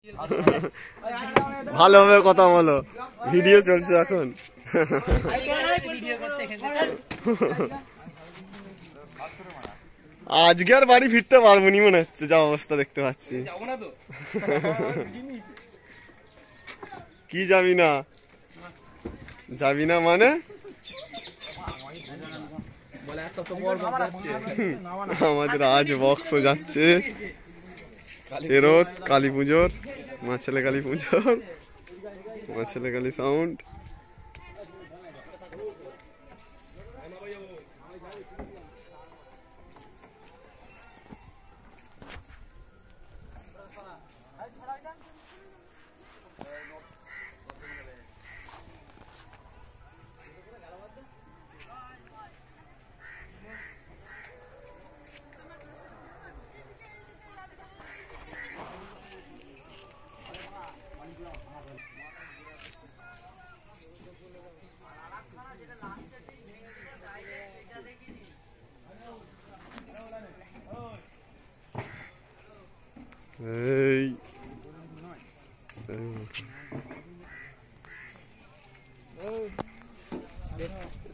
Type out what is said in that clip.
ভালোভাবে কথা বলো, ভিডিও চলছে এখন। আজকে আর বাড়ি ফিরতে পারবো নি মনে হচ্ছে, যা অবস্থা দেখতে পাচ্ছি। কি যাবি না? যাবি না মানে? আমাদের আজ বক্স যাচ্ছে এরোদ কালী পুজোর, মা ছেলে কালী পুজোর, মা ছেলে কালী সাউন্ড। এই